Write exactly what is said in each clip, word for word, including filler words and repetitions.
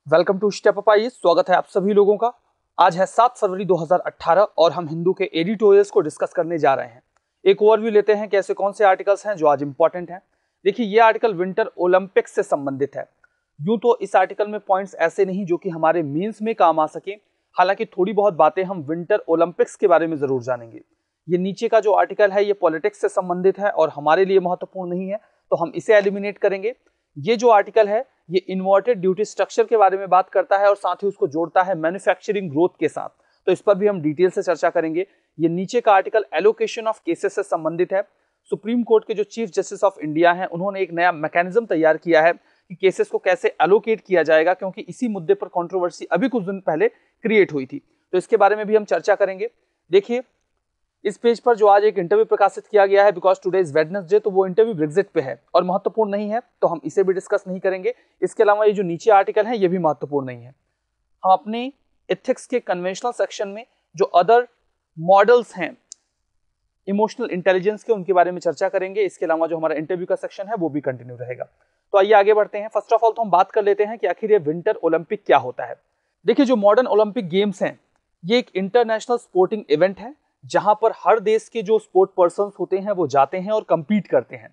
Welcome to step up IAS. स्वागत है आप सभी लोगों का। आज है सात फरवरी दो हज़ार अठारह और हम हिंदू के एडिटोरियल्स को डिस्कस करने जा रहे हैं। एक ओवरव्यू लेते हैं कि ऐसे कौन से आर्टिकल्स हैं जो आज इंपॉर्टेंट हैं। देखिए, ये आर्टिकल विंटर ओलंपिक्स से संबंधित है। यूं तो इस आर्टिकल में पॉइंट्स ऐसे नहीं जो कि हमारे मेंस में काम आ सके, हालांकि थोड़ी बहुत बातें हम विंटर ओलंपिक्स के बारे में जरूर जानेंगे। ये नीचे का जो आर्टिकल है ये पॉलिटिक्स से संबंधित है और हमारे लिए महत्वपूर्ण नहीं है, तो हम इसे एलिमिनेट करेंगे। ये जो आर्टिकल है ये इन्वर्टेड ड्यूटी स्ट्रक्चर के बारे में बात करता है और साथ ही उसको जोड़ता है मैन्युफैक्चरिंग ग्रोथ के साथ, तो इस पर भी हम डिटेल से चर्चा करेंगे। ये नीचे का आर्टिकल एलोकेशन ऑफ केसेस से संबंधित है। सुप्रीम कोर्ट के जो चीफ जस्टिस ऑफ इंडिया हैं उन्होंने एक नया मैकेनिज्म तैयार किया है कि केसेस को कैसे एलोकेट किया जाएगा, क्योंकि इसी मुद्दे पर कंट्रोवर्सी अभी कुछ दिन पहले क्रिएट हुई थी, तो इसके बारे में भी हम चर्चा करेंगे। देखिए, इस पेज पर जो आज एक इंटरव्यू प्रकाशित किया गया है, बिकॉज टुडे इज वेडनेसडे, तो वो इंटरव्यू ब्रेक्जिट पे है और महत्वपूर्ण नहीं है, तो हम इसे भी डिस्कस नहीं करेंगे। इसके अलावा ये जो नीचे आर्टिकल है ये भी महत्वपूर्ण नहीं है। हम अपने एथिक्स के कन्वेंशनल सेक्शन में जो अदर मॉडल्स हैं इमोशनल इंटेलिजेंस के, उनके बारे में चर्चा करेंगे। इसके अलावा जो हमारा इंटरव्यू का सेक्शन है वो भी कंटिन्यू रहेगा। तो आइए आगे बढ़ते हैं। फर्स्ट ऑफ ऑल तो हम बात कर लेते हैं कि आखिर ये विंटर ओलंपिक क्या होता है। देखिए, जो मॉडर्न ओलंपिक गेम्स हैं ये एक इंटरनेशनल स्पोर्टिंग इवेंट है जहां पर हर देश के जो स्पोर्ट पर्सन्स होते हैं वो जाते हैं और कंपीट करते हैं।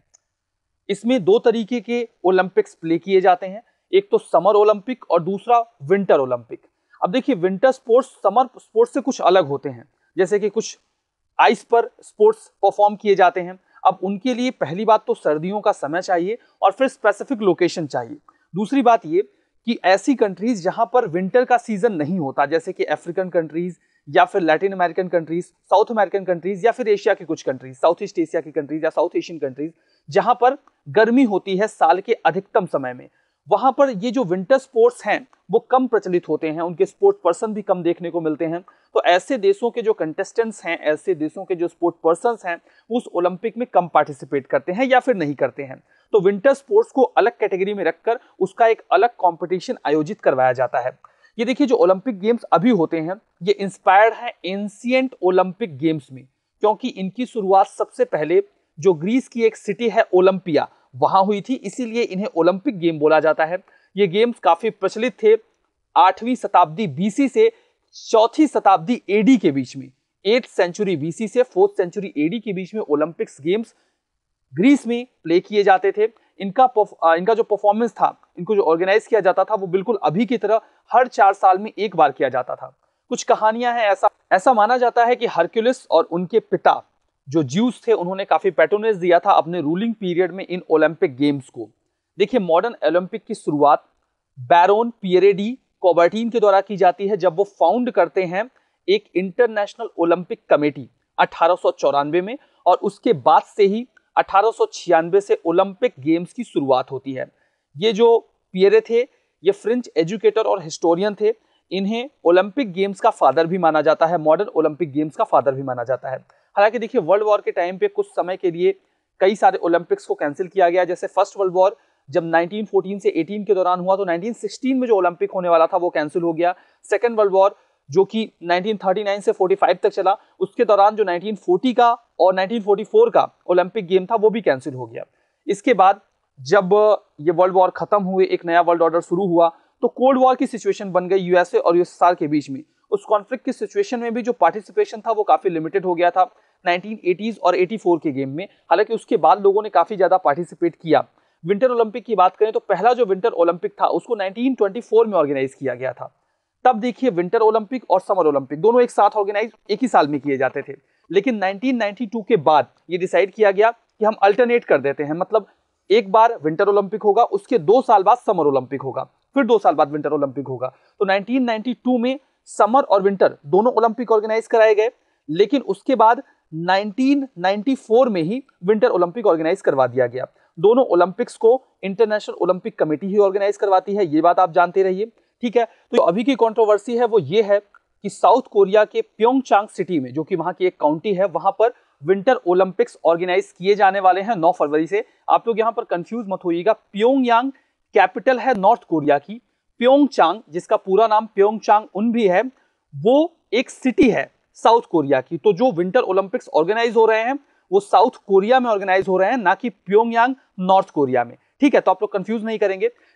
इसमें दो तरीके के ओलंपिक्स प्ले किए जाते हैं, एक तो समर ओलंपिक और दूसरा विंटर ओलंपिक। अब देखिए, विंटर स्पोर्ट्स समर स्पोर्ट्स से कुछ अलग होते हैं, जैसे कि कुछ आइस पर स्पोर्ट्स परफॉर्म किए जाते हैं। अब उनके लिए पहली बात तो सर्दियों का समय चाहिए और फिर स्पेसिफिक लोकेशन चाहिए। दूसरी बात ये कि ऐसी कंट्रीज जहां पर विंटर का सीजन नहीं होता, जैसे कि अफ्रीकन कंट्रीज या फिर Latin American countries, South American countries या फिर एशिया की कुछ कंट्रीज, साउथ ईस्ट एशिया की कंट्रीज या साउथ एशियन कंट्रीज, जहां पर गर्मी होती है साल के अधिकतम समय में, वहां पर ये जो विंटर स्पोर्ट्स हैं वो कम प्रचलित होते हैं, उनके स्पोर्ट पर्सन भी कम देखने को मिलते हैं। तो ऐसे देशों के जो कंटेस्टेंट्स हैं, ऐसे देशों के जो स्पोर्ट पर्सन्स हैं, उस ओलंपिक में कम पार्टिसिपेट करते हैं या फिर नहीं करते हैं। तो विंटर स्पोर्ट्स को अलग कैटेगरी में रखकर उसका एक अलग कॉम्पिटिशन आयोजित करवाया जाता है। ये देखिए, जो ओलंपिक गेम्स अभी होते हैं ये इंस्पायर्ड है एंशिएंट ओलंपिक गेम्स में, क्योंकि इनकी शुरुआत सबसे पहले जो ग्रीस की एक सिटी है ओलंपिया, वहां हुई थी, इसीलिए इन्हें ओलंपिक गेम बोला जाता है। ये गेम्स काफी प्रचलित थे आठवीं शताब्दी बीसी से चौथी शताब्दी एडी के बीच में। एट्थ सेंचुरी बीसी से फोर्थ सेंचुरी एडी के बीच में ओलंपिक्स गेम्स ग्रीस में प्ले किए जाते थे। इनका इनका जो परफॉर्मेंस था, इनको जो ऑर्गेनाइज किया जाता था, वो बिल्कुल अभी की तरह हर चार साल में एक बार किया जाता था। कुछ कहानियां हैं, ऐसा ऐसा माना जाता है कि हरक्यूलिस और उनके पिता जो ज्यूस थे उन्होंने काफी पैट्रोनेज दिया था अपने रूलिंग पीरियड में इन ओलंपिक गेम्स को। देखिए, मॉडर्न ओलंपिक की शुरुआत बैरोन पियरे डी कॉबर्टिन के द्वारा की जाती है, जब वो फाउंड करते हैं एक इंटरनेशनल ओलंपिक कमेटी अठारह सौ चौरानवे में, और उसके बाद से ही अठारह सौ छियानवे से ओलंपिक गेम्स की शुरुआत होती है। ये जो पियरे थे ये फ्रेंच एजुकेटर और हिस्टोरियन थे। इन्हें ओलंपिक गेम्स का फादर भी माना जाता है, मॉडर्न ओलंपिक गेम्स का फादर भी माना जाता है। हालांकि देखिए, वर्ल्ड वॉर के टाइम पे कुछ समय के लिए कई सारे ओलंपिक्स को कैंसिल किया गया। जैसे फर्स्ट वर्ल्ड वॉर जब नाइनटीन फोर्टीन से एटीन के दौरान हुआ तो नाइनटीन सिक्सटीन में जो ओलंपिक होने वाला था वो कैंसिल हो गया। सेकेंड वर्ल्ड वॉर जो कि नाइनटीन थर्टी नाइन से पैंतालीस तक चला, उसके दौरान जो नाइनटीन फोर्टी का और नाइनटीन फोर्टी फोर का ओलंपिक गेम था वो भी कैंसिल हो गया। इसके बाद जब ये वर्ल्ड वॉर खत्म हुए, एक नया वर्ल्ड ऑर्डर शुरू हुआ, तो कोल्ड वॉर की सिचुएशन बन गई यूएसए और यूएसएसआर के बीच में। उस कॉन्फ्लिक्ट की सिचुएशन में भी जो पार्टिसिपेशन था वो काफी लिमिटेड हो गया था नाइनटीन एटीज़ और एटी फोर के गेम में। हालांकि उसके बाद लोगों ने काफी ज्यादा पार्टिसिपेट किया। विंटर ओलंपिक की बात करें तो पहला जो विंटर ओलंपिक था उसको नाइनटीन ट्वेंटी फोर में ऑर्गेनाइज किया गया था। तब देखिए, विंटर ओलंपिक और समर ओलंपिक दोनों एक साथ ऑर्गेनाइज एक ही साल में किए जाते थे, लेकिन नाइनटीन नाइंटी टू के बाद ये डिसाइड किया गया कि हम अल्टरनेट कर देते हैं, मतलब एक बार विंटर ओलंपिक होगा, उसके दो साल बाद समर ओलंपिक होगा, फिर दो साल बाद विंटर ओलंपिक होगा। तो नाइनटीन नाइंटी टू में समर और विंटर दोनों ओलंपिक ऑर्गेनाइज कराए गए, लेकिन उसके बाद नाइनटीन नाइंटी फोर में ही विंटर ओलंपिक ऑर्गेनाइज करवा दिया गया। दोनों ओलंपिक्स को इंटरनेशनल ओलंपिक कमेटी ही ऑर्गेनाइज करवाती है, ये बात आप जानते रहिए, ठीक है। तो अभी की कंट्रोवर्सी है वो ये है कि साउथ कोरिया के प्योंगचांग सिटी में, जो कि वहां की एक काउंटी है, वहां पर विंटर ओलंपिक्स ऑर्गेनाइज किए जाने वाले हैं नौ फरवरी से। आप लोग यहां पर कंफ्यूज मत होइएगा, प्योंगयांग कैपिटल है नॉर्थ कोरिया की, प्योंगचांग जिसका पूरा नाम प्योंगचांग उन भी है, वो एक सिटी है साउथ कोरिया की। तो जो विंटर ओलंपिक्स ऑर्गेनाइज हो रहे हैं वो साउथ कोरिया में ऑर्गेनाइज हो रहे हैं, ना कि प्योंगयांग नॉर्थ कोरिया में, ठीक है। तो आप लोग कंफ्यूज नहीं करेंगे।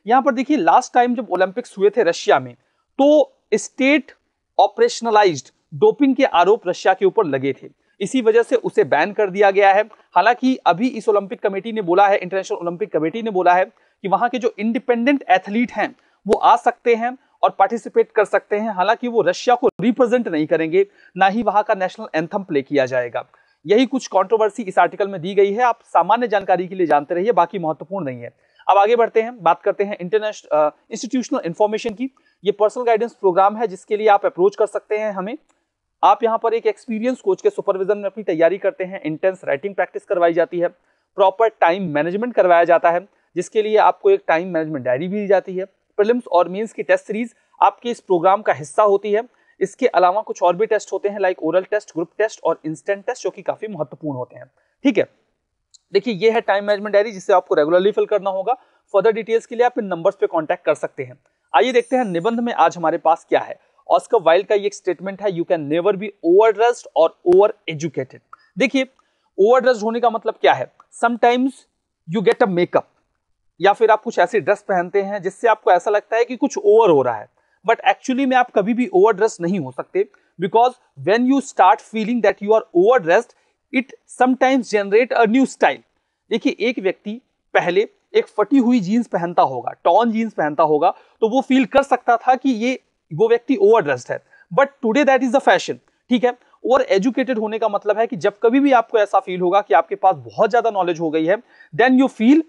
यहां पर देखिए लास्ट टाइम जब ओलंपिक्स हुए थे रशिया में, तो स्टेट ऑपरेशनलाइज्ड डोपिंग के आरोप रशिया के ऊपर लगे थे, इसी वजह से उसे बैन कर दिया गया है। हालांकि अभी इस ओलंपिक कमेटी ने बोला है, इंटरनेशनल ओलंपिक कमेटी ने बोला है कि वहां के जो इंडिपेंडेंट एथलीट हैं वो आ सकते हैं और पार्टिसिपेट कर सकते हैं। हालांकि वो रशिया को रिप्रेजेंट नहीं करेंगे, ना ही वहां का नेशनल एंथम प्ले किया जाएगा। यही कुछ कंट्रोवर्सी इस आर्टिकल में दी गई है, आप सामान्य जानकारी के लिए जानते रहिए, बाकी महत्वपूर्ण नहीं है। अब आगे बढ़ते हैं, बात करते हैं इंटरनेशनल इंस्टीट्यूशनल इंफॉर्मेशन की। ये पर्सनल गाइडेंस प्रोग्राम है जिसके लिए आप अप्रोच कर सकते हैं हमें। आप यहाँ पर एक एक्सपीरियंस कोच के सुपरविजन में अपनी तैयारी करते हैं, इंटेंस राइटिंग प्रैक्टिस करवाई जाती है, प्रॉपर टाइम मैनेजमेंट करवाया जाता है, जिसके लिए आपको एक टाइम मैनेजमेंट डायरी भी दी जाती है। प्रीलिम्स और मेंस की टेस्ट सीरीज आपके इस प्रोग्राम का हिस्सा होती है। इसके अलावा कुछ और भी टेस्ट होते हैं like oral test, group test और इंस्टेंट टेस्ट, जो कि काफी महत्वपूर्ण होते हैं। ठीक है, देखिए ये है टाइम मैनेजमेंट डायरी जिसे आपको रेगुलरली फिल करना होगा। फर्दर डिटेल्स के लिए आप इन नंबर्स पे कांटेक्ट कर सकते हैं। आइए देखते हैं निबंध में आज हमारे पास क्या है। ऑस्कर वाइल्ड का ये एक स्टेटमेंट है, you can never be overdressed और ओवर एजुकेटेड। देखिए ओवर ड्रेस्ड होने का मतलब क्या है, sometimes you get a makeup, या फिर आप कुछ ऐसी ड्रेस पहनते हैं जिससे आपको ऐसा लगता है कि कुछ ओवर हो रहा है, बट एक्चुअली में आप कभी भी ओवर ड्रेस नहीं हो सकते, because when you start feeling that you are overdressed it sometimes generate a new style. देखिए एक व्यक्ति पहले एक फटी हुई जीन्स पहनता होगा, टॉर्न जीन्स पहनता होगा, तो वो फील कर सकता था कि ये वो व्यक्ति ओवर ड्रेस्ड है, but today that is the fashion. ठीक है, ओवर एजुकेटेड होने का मतलब है कि जब कभी भी आपको ऐसा फील होगा कि आपके पास बहुत ज्यादा नॉलेज हो गई है, then you feel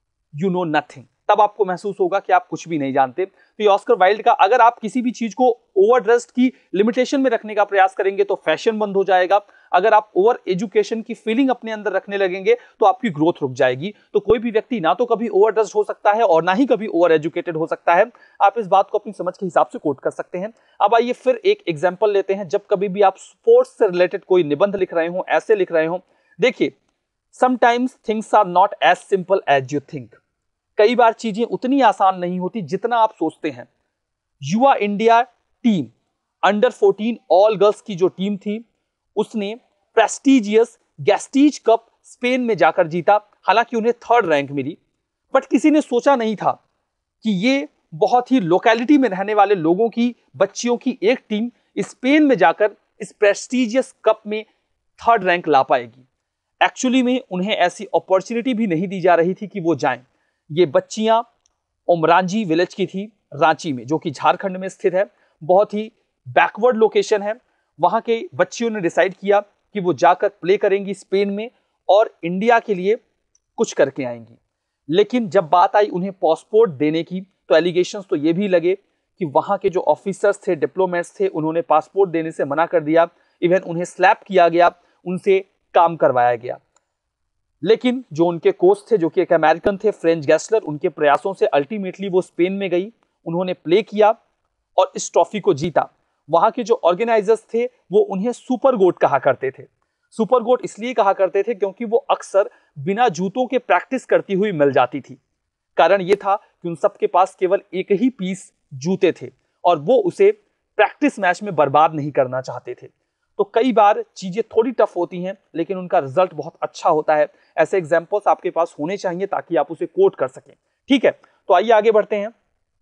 you know nothing, तब आपको महसूस होगा कि आप कुछ भी नहीं जानते। तो ये ऑस्कर वाइल्ड का, अगर आप किसी भी चीज को ओवर ड्रेस्ड की लिमिटेशन में रखने का प्रयास करेंगे तो फैशन बंद हो जाएगा। अगर आप ओवर एजुकेशन की फीलिंग अपने अंदर रखने लगेंगे तो आपकी ग्रोथ रुक जाएगी। तो कोई भी व्यक्ति ना तो कभी ओवर ड्रेस्ड हो सकता है और ना ही कभी ओवर एजुकेटेड हो सकता है। आप इस बात को अपनी समझ के हिसाब से कोट कर सकते हैं। अब आइए फिर एक एग्जाम्पल लेते हैं। जब कभी भी आप स्पोर्ट्स से रिलेटेड कोई निबंध लिख रहे हो, ऐसे लिख रहे हो, देखिए sometimes things are not as simple as you think. कई बार चीजें उतनी आसान नहीं होती जितना आप सोचते हैं। युवा India team under fourteen all girls की जो टीम थी, उसने प्रेस्टिजियस गैस्टीज कप स्पेन में जाकर जीता। हालांकि उन्हें थर्ड रैंक मिली, बट किसी ने सोचा नहीं था कि ये बहुत ही लोकेलिटी में रहने वाले लोगों की बच्चियों की एक टीम स्पेन में जाकर इस प्रेस्टिजियस कप में थर्ड रैंक ला पाएगी। एक्चुअली में उन्हें ऐसी अपॉर्चुनिटी भी नहीं दी जा रही थी कि वो जाएं। ये बच्चियां उमरांजी विलेज की थी, रांची में, जो कि झारखंड में स्थित है। बहुत ही बैकवर्ड लोकेशन है। वहां के बच्चियों ने डिसाइड किया कि वो जाकर प्ले करेंगी स्पेन में और इंडिया के लिए कुछ करके आएंगी। लेकिन जब बात आई उन्हें पासपोर्ट देने की, तो एलिगेशंस तो ये भी लगे कि वहां के जो ऑफिसर्स थे, डिप्लोमेट्स थे, उन्होंने पासपोर्ट देने से मना कर दिया। इवन उन्हें स्लैप किया गया, उनसे काम करवाया गया। लेकिन जो उनके कोच थे, जो कि एक अमेरिकन थे, फ्रेंच गैस्लर, उनके प्रयासों से अल्टीमेटली वो स्पेन में गई। उन्होंने प्ले किया और इस ट्रॉफी को जीता। वहां के जो ऑर्गेनाइजर्स थे वो उन्हें सुपर गोट कहा करते थे। सुपर गोट इसलिए कहा करते थे क्योंकि वो अक्सर बिना जूतों के प्रैक्टिस करती हुई मिल जाती थी। कारण ये था कि उन सबके पास केवल एक ही पीस जूते थे और वो उसे प्रैक्टिस मैच में बर्बाद नहीं करना चाहते थे। तो कई बार चीजें थोड़ी टफ होती हैं, लेकिन उनका रिजल्ट बहुत अच्छा होता है। ऐसे एग्जांपल्स आपके पास होने चाहिए ताकि आप उसे कोट कर सकें। ठीक है, तो आइए आगे बढ़ते हैं।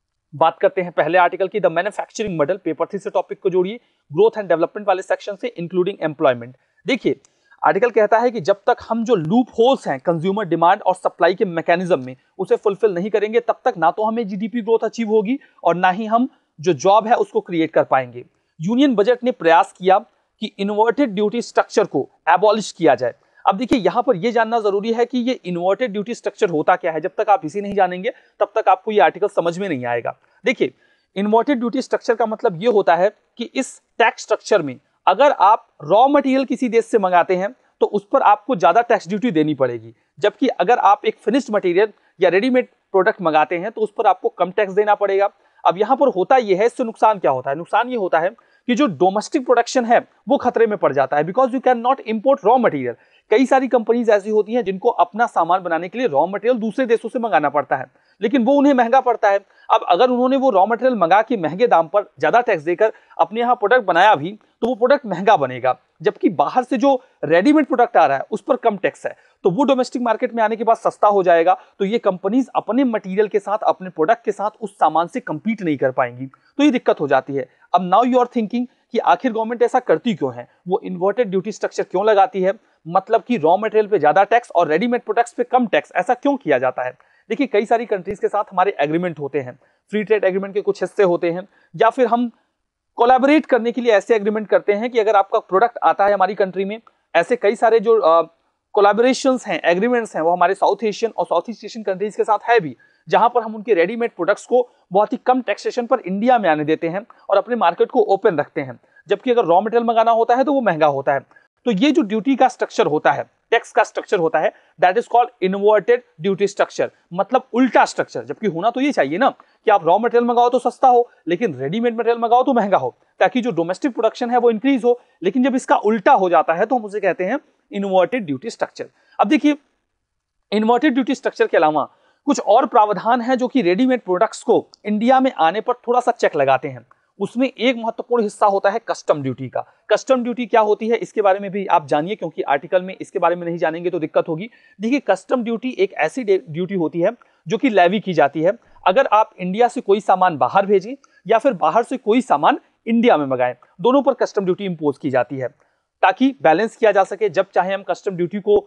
बात करते हैं पहले आर्टिकल की, the manufacturing model. Paper three से टॉपिक को जोड़िए ग्रोथ एंड डेवलपमेंट वाले सेक्शन से, इंक्लूडिंग एम्प्लॉयमेंट। देखिए आर्टिकल कहता है कि जब तक हम जो लूप होल्स हैं कंज्यूमर डिमांड और सप्लाई के मैकेनिज्म में, उसे फुलफिल नहीं करेंगे, तब तक ना तो हमें जीडीपी ग्रोथ अचीव होगी और ना ही हम जो जॉब है उसको क्रिएट कर पाएंगे। यूनियन बजट ने प्रयास किया कि इन्वर्टेड ड्यूटी स्ट्रक्चर को एबॉलिश किया जाए। अब देखिए यहां पर यह जानना जरूरी है कि ये इन्वर्टेड ड्यूटी स्ट्रक्चर होता क्या है। जब तक आप इसे नहीं जानेंगे तब तक आपको ये आर्टिकल समझ में नहीं आएगा। देखिए इन्वर्टेड ड्यूटी स्ट्रक्चर का मतलब ये होता है कि इस टैक्स स्ट्रक्चर में अगर आप रॉ मटेरियल किसी देश से मंगाते हैं तो उस पर आपको ज्यादा टैक्स ड्यूटी देनी पड़ेगी, जबकि अगर आप एक फिनिश्ड मटेरियल या रेडीमेड प्रोडक्ट मंगाते हैं तो उस पर आपको कम टैक्स देना पड़ेगा। अब यहां पर होता यह है, इससे नुकसान क्या होता है? नुकसान ये होता है कि जो डोमेस्टिक प्रोडक्शन है वो खतरे में पड़ जाता है, because you can not import raw material. कई सारी कंपनीज ऐसी होती हैं जिनको अपना सामान बनाने के लिए रॉ मटेरियल दूसरे देशों से मंगाना पड़ता है, लेकिन वो उन्हें महंगा पड़ता है। अब अगर उन्होंने वो रॉ मटेरियल मंगा के महंगे दाम पर ज्यादा टैक्स देकर अपने यहाँ प्रोडक्ट बनाया भी तो वो प्रोडक्ट महंगा बनेगा, जबकि बाहर से जो रेडीमेड प्रोडक्ट आ रहा है उस पर कम टैक्स है, तो वो डोमेस्टिक मार्केट में आने के बाद सस्ता हो जाएगा। तो ये कंपनीज अपने मटेरियल के साथ, अपने प्रोडक्ट के साथ उस सामान से कंपीट नहीं कर पाएंगी, तो ये दिक्कत हो जाती है। अब नाउ यू आर थिंकिंग कि आखिर गवर्नमेंट ऐसा करती क्यों है, वो इन्वर्टेड ड्यूटी स्ट्रक्चर क्यों लगाती है, मतलब कि रॉ मटेरियल पे ज्यादा टैक्स और रेडीमेड प्रोडक्ट्स पे कम टैक्स, ऐसा क्यों किया जाता है? देखिए, कई सारी कंट्रीज के साथ हमारे एग्रीमेंट होते हैं, फ्री ट्रेड एग्रीमेंट के कुछ हिस्से होते हैं, या फिर हम कोलैबोरेट करने के लिए ऐसे एग्रीमेंट करते हैं कि अगर आपका प्रोडक्ट आता है हमारी कंट्री में, ऐसे कई सारे जो कोलैबोरेशंस हैं, एग्रीमेंट्स हैं, वो हमारे साउथ एशियन और साउथ ईस्ट एशियन कंट्रीज के साथ है भी, जहां पर हम उनके रेडीमेड प्रोडक्ट्स को बहुत ही कम टैक्सेशन पर इंडिया में आने देते हैं और अपने मार्केट को ओपन रखते हैं, जबकि अगर रॉ मटेरियल मंगाना होता है तो वो महंगा होता है। तो ये जो ड्यूटी का स्ट्रक्चर होता है, टैक्स का स्ट्रक्चर होता है, that is called inverted duty structure, मतलब उल्टा स्ट्रक्चर। जबकि होना तो ये चाहिए ना कि आप रॉ मटेरियल मंगाओ तो सस्ता हो, लेकिन रेडीमेड मटेरियल मंगाओ तो महंगा हो, ताकि जो डोमेस्टिक प्रोडक्शन है वो इंक्रीज हो। लेकिन जब इसका उल्टा हो जाता है तो हम उसे कहते हैं इन्वर्टेड ड्यूटी स्ट्रक्चर। अब देखिए, इन्वर्टेड ड्यूटी स्ट्रक्चर के अलावा कुछ और प्रावधान है जो कि रेडीमेड प्रोडक्ट्स को इंडिया में आने पर थोड़ा सा चेक लगाते हैं। उसमें एक महत्वपूर्ण हिस्सा होता है कस्टम ड्यूटी का। कस्टम ड्यूटी क्या होती है, इसके बारे में भी आप जानिए, क्योंकि आर्टिकल में इसके बारे में नहीं जानेंगे तो दिक्कत होगी। देखिए, कस्टम ड्यूटी एक ऐसी ड्यूटी होती है जो कि लेवी की जाती है अगर आप इंडिया से कोई सामान बाहर भेजें या फिर बाहर से कोई सामान इंडिया में मंगाएं, दोनों पर कस्टम ड्यूटी इंपोज की जाती है, ताकि बैलेंस किया जा सके। जब चाहे हम कस्टम ड्यूटी को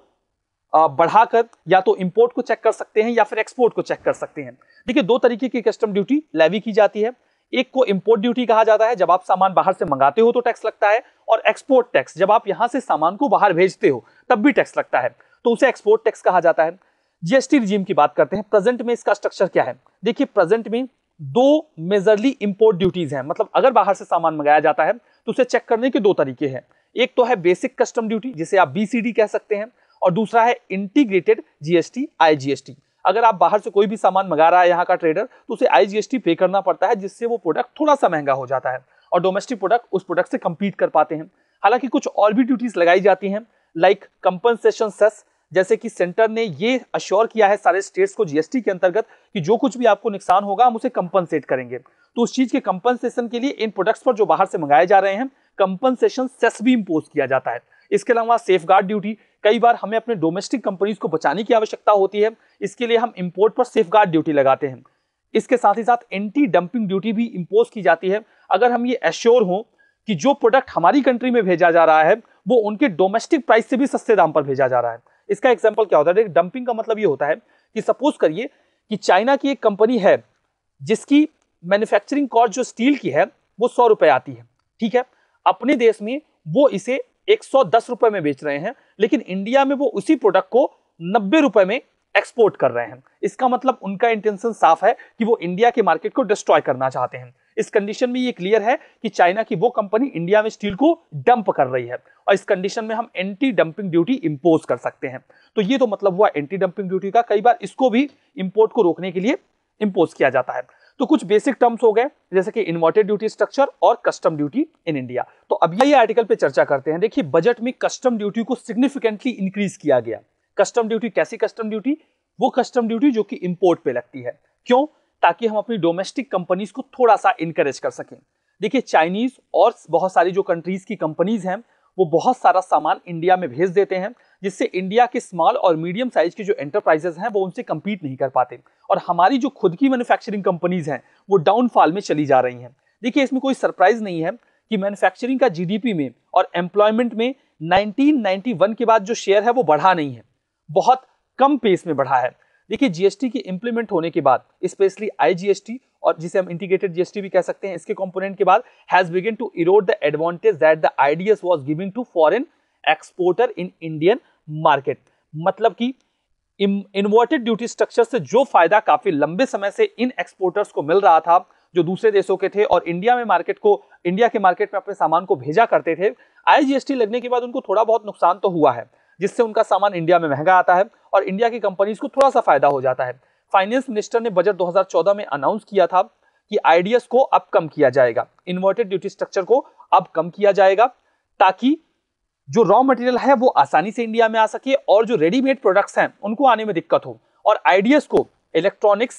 बढ़ाकर या तो इंपोर्ट को चेक कर सकते हैं या फिर एक्सपोर्ट को चेक कर सकते हैं। देखिए, दो तरीके की कस्टम ड्यूटी लेवी की जाती है। एक को इंपोर्ट ड्यूटी कहा जाता है, जब आप सामान बाहर से मंगाते हो तो टैक्स लगता है, और एक्सपोर्ट टैक्स, जब आप यहां से सामान को बाहर भेजते हो तब भी टैक्स लगता है, तो उसे एक्सपोर्ट टैक्स कहा जाता है। जीएसटी रिजीम की बात करते हैं। प्रेजेंट में इसका स्ट्रक्चर क्या है? देखिए, प्रेजेंट में दो मेजरली इंपोर्ट ड्यूटीज हैं, मतलब अगर बाहर से सामान मंगाया जाता है तो उसे चेक करने के दो तरीके हैं। एक तो है बेसिक कस्टम ड्यूटी, जिसे आप बीसीडी कह सकते हैं, और दूसरा है इंटीग्रेटेड जीएसटी, आईजीएसटी। अगर आप बाहर से कोई भी सामान मंगा रहा है यहाँ का ट्रेडर, तो उसे आईजीएसटी पे करना पड़ता है, जिससे वो प्रोडक्ट थोड़ा सा महंगा हो जाता है और डोमेस्टिक प्रोडक्ट उस प्रोडक्ट से कंपीट कर पाते हैं। हालांकि कुछ और भी ड्यूटीज लगाई जाती हैं, लाइक कंपनसेशन सेस, जैसे कि सेंटर ने ये अश्योर किया है सारे स्टेट्स को जीएसटी के अंतर्गत कि जो कुछ भी आपको नुकसान होगा हम उसे कंपनसेट करेंगे। तो उस चीज के कंपनसेशन के लिए इन प्रोडक्ट्स पर जो बाहर से मंगाए जा रहे हैं, कंपनसेशन सेस भी इंपोज किया जाता है। इसके अलावा सेफगार्ड ड्यूटी, कई बार हमें अपने डोमेस्टिक कंपनीज को बचाने की आवश्यकता होती है, इसके लिए हम इंपोर्ट पर सेफगार्ड ड्यूटी लगाते हैं। इसके साथ ही साथ एंटी डंपिंग ड्यूटी भी इंपोज की जाती है, अगर हम ये एश्योर हो कि जो प्रोडक्ट हमारी कंट्री में भेजा जा रहा है वो उनके डोमेस्टिक प्राइस से भी सस्ते दाम पर भेजा जा रहा है। इसका एग्जाम्पल क्या होता है? डंपिंग का मतलब ये होता है कि सपोज करिए कि चाइना की एक कंपनी है जिसकी मैन्युफैक्चरिंग कॉस्ट जो स्टील की है वो सौ रुपए आती है, ठीक है। अपने देश में वो इसे एक सौ दस रुपए में बेच रहे हैं, लेकिन इंडिया में वो उसी प्रोडक्ट को नब्बे रुपए में एक्सपोर्ट कर रहे हैं। इसका मतलब उनका इंटेंशन साफ है कि वो इंडिया के मार्केट को डिस्ट्रॉय करना चाहते हैं। इस कंडीशन में ये क्लियर है कि चाइना की वो कंपनी इंडिया में स्टील को डंप कर रही है, और इस कंडीशन में हम एंटी डंपिंग ड्यूटी इंपोज कर सकते हैं। तो ये तो मतलब हुआ एंटी डंपिंग ड्यूटी का। कई बार इसको भी इंपोर्ट को रोकने के लिए इंपोज किया जाता है। तो कुछ बेसिक टर्म्स हो गए, जैसे कि इन्वर्टेड ड्यूटी स्ट्रक्चर और कस्टम ड्यूटी इन इंडिया। तो अब ये आर्टिकल पे चर्चा करते हैं। देखिए, बजट में कस्टम ड्यूटी को सिग्निफिकेंटली इंक्रीज किया गया। कस्टम ड्यूटी कैसी कस्टम ड्यूटी? वो कस्टम ड्यूटी जो कि इंपोर्ट पे लगती है। क्यों? ताकि हम अपनी डोमेस्टिक कंपनीज को थोड़ा सा इनकरेज कर सकें। देखिए, चाइनीज और बहुत सारी जो कंट्रीज की कंपनीज हैं वो बहुत सारा सामान इंडिया में भेज देते हैं, जिससे इंडिया के स्मॉल और मीडियम साइज के जो एंटरप्राइजेस हैं वो उनसे कंपीट नहीं कर पाते, और हमारी जो खुद की मैन्युफैक्चरिंग कंपनीज हैं वो डाउनफॉल में चली जा रही हैं। देखिए, इसमें कोई सरप्राइज नहीं है कि मैन्युफैक्चरिंग का जीडीपी में और एम्प्लॉयमेंट में नाइनटीन नाइंटी वन के बाद जो शेयर है वो बढ़ा नहीं है, बहुत कम पेस में बढ़ा है। देखिए, जीएसटी के इंप्लीमेंट होने के बाद, स्पेशली आईजीएसटी और जिसे हम इंटीग्रेटेड जीएसटी भी कह सकते हैं, इसके कंपोनेंट के बाद has begun to erode the advantage that the IDS was giving to foreign exporter in Indian market. मतलब कि इन्वर्टेड ड्यूटी स्ट्रक्चर से जो फायदा काफी लंबे समय से इन एक्सपोर्टर्स को मिल रहा था, जो दूसरे देशों के थे और इंडिया में मार्केट को इंडिया के मार्केट में अपने सामान को भेजा करते थे, आईजीएसटी लगने के बाद उनको थोड़ा बहुत नुकसान तो हुआ है, जिससे उनका सामान इंडिया में महंगा आता है और इंडिया की कंपनीज को थोड़ा सा फायदा हो जाता है। फाइनेंस मिनिस्टर ने बजट दो हज़ार चौदह में अनाउंस किया था कि आईडीएस को अब कम किया जाएगा, इन्वर्टेड ड्यूटी स्ट्रक्चर को अब कम किया जाएगा, ताकि जो रॉ मटेरियल है वो आसानी से इंडिया में आ सके और जो रेडीमेड प्रोडक्ट्स हैं उनको आने में दिक्कत हो। और आईडीएस को इलेक्ट्रॉनिक्स,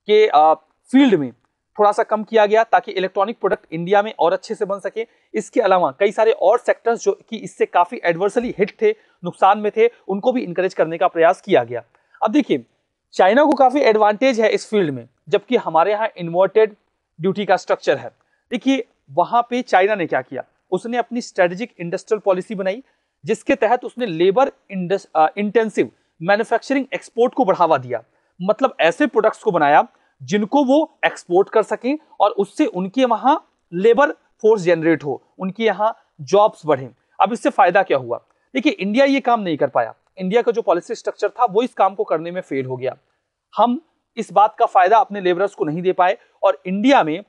के फील्ड में थोड़ा सा कम किया गया ताकि इलेक्ट्रॉनिक प्रोडक्ट इंडिया में और अच्छे से बन सके। इसके अलावा कई सारे और सेक्टर्स जो कि इससे काफी एडवर्सली हिट थे, नुकसान में थे, उनको भी इंकरेज करने का प्रयास किया गया। अब देखिए, चाइना को काफी एडवांटेज है इस फील्ड में, जबकि हमारे यहाँ इन्वर्टेड ड्यूटी का स्ट्रक्चर है। देखिए वहां पे चाइना ने क्या किया, उसने अपनी स्ट्रेटेजिक इंडस्ट्रियल पॉलिसी बनाई, जिसके तहत उसने लेबर इंटेंसिव मैन्युफैक्चरिंग एक्सपोर्ट को बढ़ावा दिया। मतलब ऐसे प्रोडक्ट्स को बनाया जिनको वो एक्सपोर्ट कर सकें और उससे उनके वहां लेबर फोर्स जनरेट हो, उनके यहाँ जॉब्स बढ़े। अब इससे फायदा क्या हुआ? देखिए इंडिया ये काम नहीं कर पाया, इंडिया का जो पॉलिसी स्ट्रक्चर था वो इस काम को करने में फेल हो गया। हम इस बात का फायदा अपने लेबरर्स को नहीं दे पाए और इंडिया में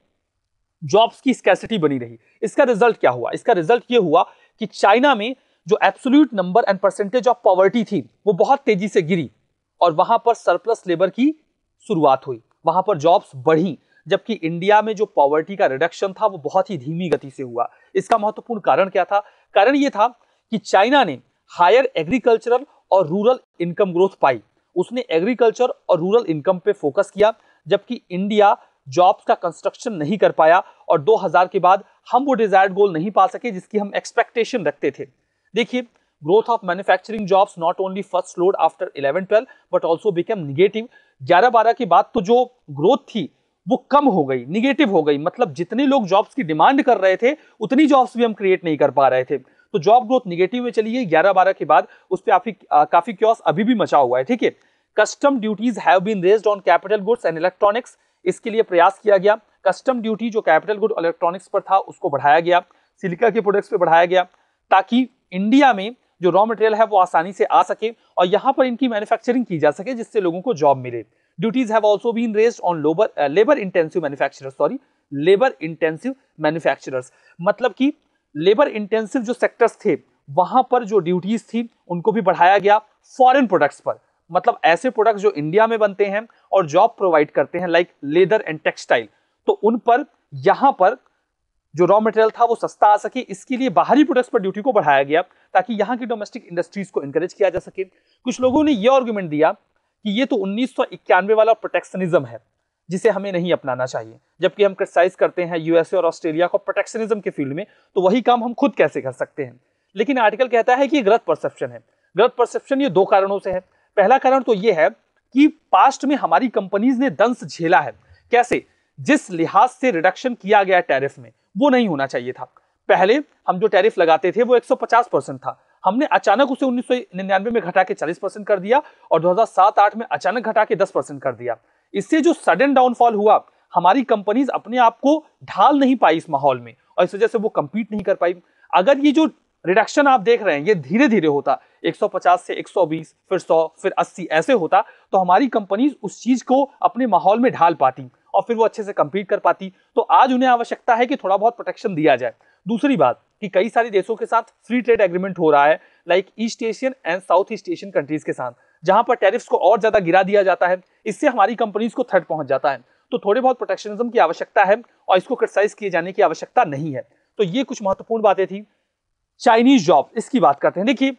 जॉब्स की स्कैसिटी बनी रही। इसका रिजल्ट क्या हुआ? इसका रिजल्ट ये हुआ कि चाइना में जो absolute number and percentage of poverty थी वो बहुत तेजी से गिरी और वहां पर सरप्लस लेबर की शुरुआत हुई, वहां पर जॉब्स बढ़ी, जबकि इंडिया में जो पॉवर्टी का रिडक्शन था वो बहुत ही धीमी गति से हुआ। इसका महत्वपूर्ण कारण क्या था? कारण ये था कि चाइना ने हायर एग्रीकल्चरल और रूरल इनकम ग्रोथ पाई, उसने एग्रीकल्चर और रूरल इनकम पे फोकस किया, जबकि इंडिया जॉब्स का कंस्ट्रक्शन नहीं कर पाया और दो हज़ार के बाद हम वो डिजायर्ड गोल नहीं पा सके जिसकी हम एक्सपेक्टेशन रखते थे। देखिए growth of manufacturing jobs not only first slowed after eleven twelve but also become negative. ग्यारह बारह के बाद तो जो ग्रोथ थी वो कम हो गई, निगेटिव हो गई। मतलब जितने लोग जॉब्स की डिमांड कर रहे थे उतनी जॉब्स भी हम क्रिएट नहीं कर पा रहे थे, तो जॉब ग्रोथ निगेटिव में चली गई। ग्यारह बारह के बाद उस पर काफी काफी क्योस अभी भी मचा हुआ है। ठीक है, custom duties have been raised on capital goods and electronics, इसके लिए प्रयास किया गया। कस्टम ड्यूटी जो कैपिटल गुड इलेक्ट्रॉनिक्स पर था उसको बढ़ाया गया, सिलिका के प्रोडक्ट्स पे बढ़ाया गया, ताकि इंडिया में जो रॉ मटेरियल है वो आसानी से आ सके और यहाँ पर इनकी मैन्युफैक्चरिंग की जा सके जिससे लोगों को जॉब मिले। Duties have also been raised on labour labour intensive manufacturers sorry labour intensive manufacturers, मतलब कि लेबर इंटेंसिव जो सेक्टर्स थे वहां पर जो ड्यूटीज थी उनको भी बढ़ाया गया फॉरेन प्रोडक्ट्स पर। मतलब ऐसे प्रोडक्ट्स जो इंडिया में बनते हैं और जॉब प्रोवाइड करते हैं लाइक लेदर एंड टेक्सटाइल, तो उन पर यहां पर जो रॉ मटेरियल था वो सस्ता आ सके, इसके लिए बाहरी प्रोडक्ट्स पर ड्यूटी को बढ़ाया गया ताकि यहाँ की डोमेस्टिक इंडस्ट्रीज को एनकरेज किया जा सके। कुछ लोगों ने यह आर्गुमेंट दिया कि ये तो उन्नीस सौ इक्यानवे वाला प्रोटेक्शनिज्म है जिसे हमें नहीं अपनाना चाहिए, जबकि हम क्रिटिसाइज करते हैं यूएसए और ऑस्ट्रेलिया को प्रोटेक्शनिज्म के फील्ड में, तो वही काम हम खुद कैसे कर सकते हैं। लेकिन आर्टिकल कहता है कि ये गलत परसेप्शन है। गलत परसेप्शन ये दो कारणों से है। पहला कारण तो ये है कि पास्ट में हमारी कंपनीज ने दंश झेला है। कैसे? जिस लिहाज से रिडक्शन किया गया टैरिफ में वो नहीं होना चाहिए था। पहले हम जो टैरिफ लगाते थे वो एक सौ पचास परसेंट था, हमने अचानक उसे उन्नीस सौ निन्यानवे में घटा के चालीस परसेंट कर दिया और दो हज़ार सात आठ में अचानक घटा के दस परसेंट कर दिया। इससे जो सडन डाउनफॉल हुआ, हमारी कंपनीज अपने आप को ढाल नहीं पाई इस माहौल में और इस वजह से वो कंपीट नहीं कर पाई। अगर ये जो रिडक्शन आप देख रहे हैं ये धीरे धीरे होता, एक सौ पचास से एक सौ बीस, फिर सौ, फिर अस्सी ऐसे होता, तो हमारी कंपनीज उस चीज को अपने माहौल में ढाल पाती और फिर वो अच्छे से कंपीट कर पाती। तो आज उन्हें आवश्यकता है कि थोड़ा बहुत प्रोटेक्शन दिया जाए। दूसरी बात कि कई सारे देशों के साथ फ्री ट्रेड एग्रीमेंट हो रहा है like East Asian and South East Asian countries के साथ, जहां पर टैरिफ्स को और ज्यादा गिरा दिया जाता है, इससे हमारी कंपनीज को थ्रेट पहुंच जाता है। तो थोड़े बहुत प्रोटेक्शनिज्म की आवश्यकता है और इसको क्रिटिसाइज किए जाने की आवश्यकता नहीं है। तो ये कुछ महत्वपूर्ण बातें थी। चाइनीज जॉब, इसकी बात करते हैं। देखिए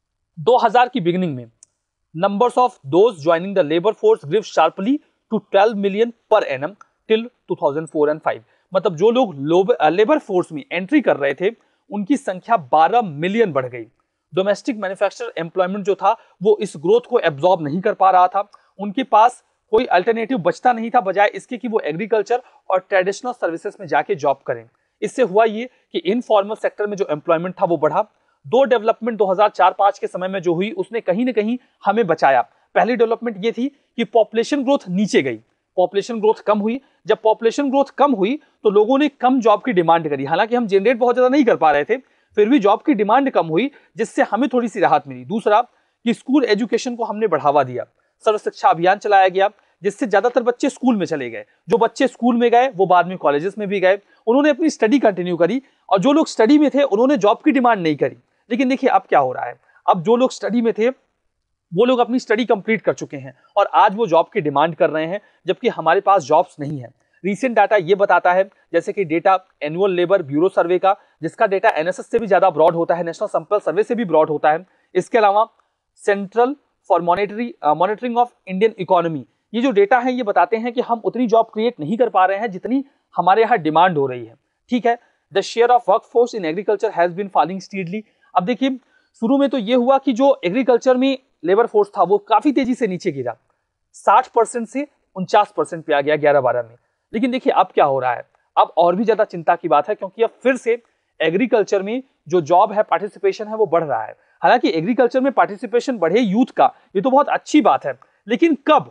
दो हज़ार की बिगिनिंग में numbers of those joining the labour force grew sharply to twelve million per annum till two thousand four and five. मतलब जो लोग लेबर फोर्स में एंट्री कर रहे थे उनकी संख्या बारह मिलियन बढ़ गई। डोमेस्टिक मैन्युफैक्चरर एम्प्लॉयमेंट जो था वो इस ग्रोथ को एब्जॉर्ब नहीं कर पा रहा था, उनके पास कोई अल्टरनेटिव बचता नहीं था बजाय इसके कि वो एग्रीकल्चर और ट्रेडिशनल सर्विसेज में जाके जॉब करें। इससे हुआ ये कि इनफॉर्मल सेक्टर में जो एम्प्लॉयमेंट था वो बढ़ा। दो डेवलपमेंट दो हज़ार चार पाँच के समय में जो हुई उसने कहीं ना कहीं हमें बचाया। पहली डेवलपमेंट ये थी कि पॉपुलेशन ग्रोथ नीचे गई, पॉपुलेशन ग्रोथ कम हुई। जब पॉपुलेशन ग्रोथ कम हुई तो लोगों ने कम जॉब की डिमांड करी। हालांकि हम जनरेट बहुत ज्यादा नहीं कर पा रहे थे, फिर भी जॉब की डिमांड कम हुई जिससे हमें थोड़ी सी राहत मिली। दूसरा कि स्कूल एजुकेशन को हमने बढ़ावा दिया, सर्व शिक्षा अभियान चलाया गया जिससे ज्यादातर बच्चे स्कूल में चले गए। जो बच्चे स्कूल में गए वो बाद में कॉलेजेस में भी गए, उन्होंने अपनी स्टडी कंटिन्यू करी और जो लोग स्टडी में थे उन्होंने जॉब की डिमांड नहीं करी। लेकिन देखिए अब क्या हो रहा है, अब जो लोग स्टडी में थे वो लोग अपनी स्टडी कंप्लीट कर चुके हैं और आज वो जॉब की डिमांड कर रहे हैं, जबकि हमारे पास जॉब्स नहीं है। रीसेंट डाटा ये बताता है, जैसे कि data annual labour bureau survey का, जिसका डेटा एनएसएस से भी ज्यादा ब्रॉड होता है, नेशनल सैंपल सर्वे से भी ब्रॉड होता है। इसके अलावा central for monetary monitoring of Indian economy, ये जो डेटा है ये बताते हैं कि हम उतनी जॉब क्रिएट नहीं कर पा रहे हैं जितनी हमारे यहाँ डिमांड हो रही है। ठीक है, the share of workforce in agriculture has been falling steadily. अब देखिए शुरू में तो ये हुआ कि जो एग्रीकल्चर में लेबर फोर्स था वो काफी तेजी से नीचे गिरा, साठ परसेंट से उनचास परसेंट पे आ गया ग्यारह बारह में। लेकिन देखिए अब क्या हो रहा है, अब और भी ज्यादा चिंता की बात है, क्योंकि अब फिर से एग्रीकल्चर में जो जॉब है, पार्टिसिपेशन है, वो बढ़ रहा है। हालांकि एग्रीकल्चर में पार्टिसिपेशन बढ़े यूथ का, ये तो बहुत अच्छी बात है, लेकिन कब?